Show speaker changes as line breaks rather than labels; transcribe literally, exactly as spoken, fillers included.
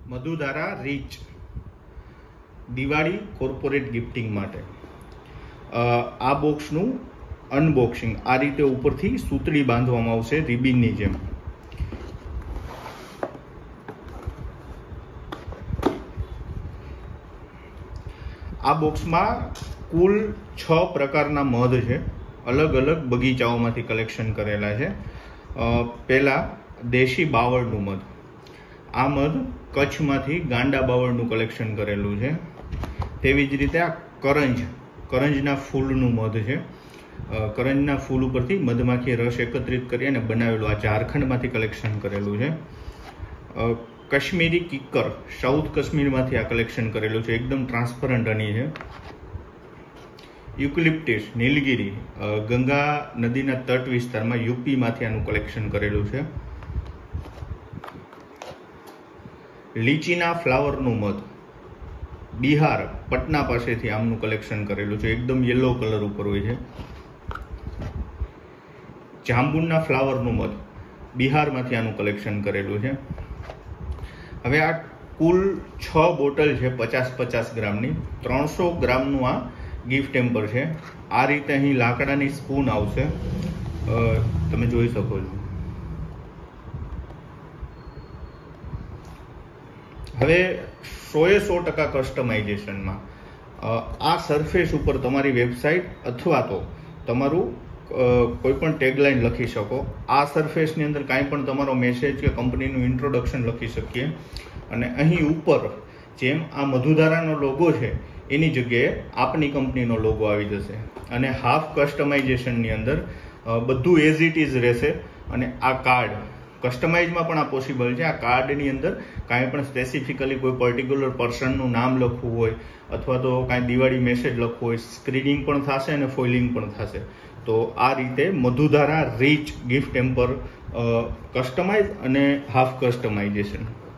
મધુધારા rich Diwali corporate gifting માટે આ બોક્સનું unboxing આ રીતે ઉપરથી સૂતળી બાંધવામાં આવશે રિબિનની જેમ. આ બોક્સમાં કુલ છ પ્રકારના મધ છે, અલગ અલગ બગીચાઓમાંથી કલેક્શન કરેલા છે. પહેલા દેશી બાવળનું મધ. આ મધ કચ્છમાંથી ગાંડા બાવળનું કલેક્શન કરેલું છે. તેવી જ રીતે આ કરંજ કરંજના ફૂલનું મધ છે. કરંજના ફૂલ ઉપરથી મધમાખીએ રસ એકત્રિત કરી અને બનાવેલું આ ઝારખંડમાંથી કલેક્શન કરેલું છે. કાશ્મીરી કિક્કર સાઉથ કાશ્મીરમાંથી આ કલેક્શન કરેલું છે, એકદમ ટ્રાન્સપરન્ટ હની છે. યુકલિપ્ટિસ નીલગિરી ગંગા નદીના તટ વિસ્તારમાં યુપીમાંથી આનું કલેક્શન કરેલું છે. લીચીના ફ્લાવરનું મધ બિહાર પટના પાસેથી આમનું કલેક્શન કરેલું છે, એકદમ યલો કલર ઉપર હોય છે. જાંબુના ફ્લાવરનું મધ બિહારમાંથી આનું કલેક્શન કરેલું છે. હવે આ કુલ છ બોટલ છે પચાસ પચાસ ગ્રામની, ત્રણસો ગ્રામનું આ ગિફ્ટ ટેમ્પર છે. આ રીતે અહીં લાકડાની સ્પૂન આવશે, તમે જોઈ શકો છો. હવે સોએ સો ટકા કસ્ટમાઇઝેશનમાં આ સરફેસ ઉપર તમારી વેબસાઇટ અથવા તો તમારું કોઈ પણ ટેગલાઇન લખી શકો. આ સરફેસની અંદર કાંઈ પણ તમારો મેસેજ કે કંપનીનું ઇન્ટ્રોડક્શન લખી શકીએ. અને અહીં ઉપર જેમ આ મધુધારાનો લોગો છે એની જગ્યાએ આપની કંપનીનો લોગો આવી જશે. અને હાફ કસ્ટમાઇઝેશનની અંદર બધું એઝ ઇટ ઇઝ રહેશે. અને આ કાર્ડ કસ્ટમાઇઝમાં પણ આ પોસિબલ છે. આ કાર્ડની અંદર કાંઈ પણ સ્પેસિફિકલી કોઈ પર્ટિક્યુલર પર્સનનું નામ લખવું હોય અથવા તો કાંઈ દિવાળી મેસેજ લખવું હોય, સ્ક્રીનિંગ પણ થશે અને ફોઇલિંગ પણ થશે. તો આ રીતે મધુધારા રીચ ગિફ્ટ ટેમ્પર કસ્ટમાઇઝ અને હાફ કસ્ટમાઇઝેશન